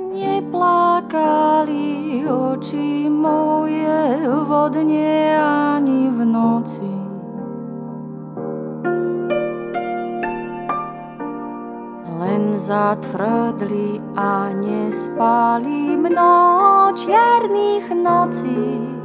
Neplakali oči moje vo dne ani v noci. Len zatvrdli a nespali mnoho čiernych nocí.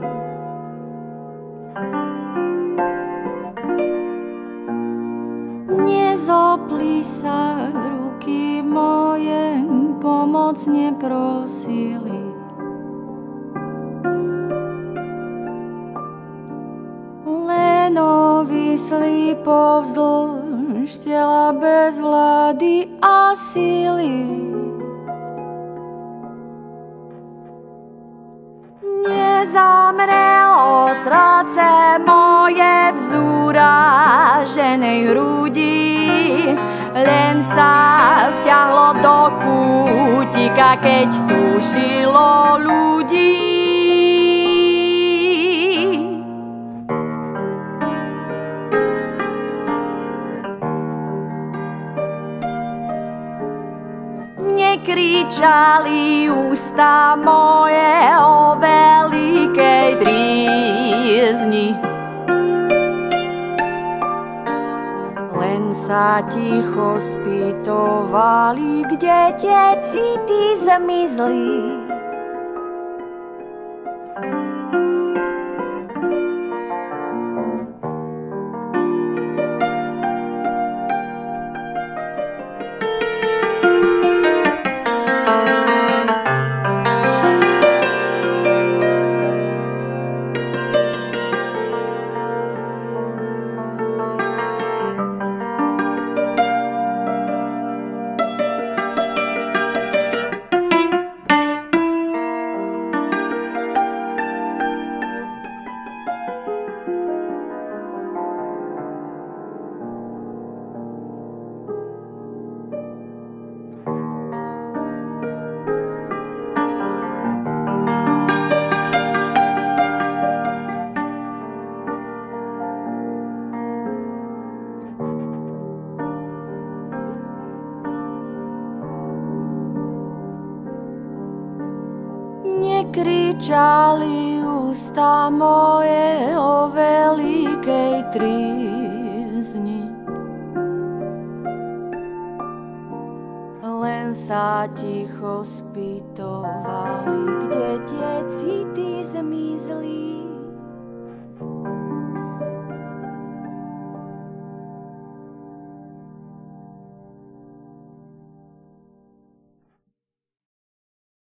Nezopli sa ruky moje, pomoc neprosili. Len ovisli povzdĺž tela bez vlády a sily. Nezamrelo srdce moje v zúraženej hrudi, len sa vťahlo do kútika, keď tušilo ľudí. Nekričali ústa moje o veľkej drízni, len sa ticho spýtovali, kde tie city zmizli. Nekričali ústa moje o veľkej trízni, len sa ticho spýtovali, kde tie city zmizli.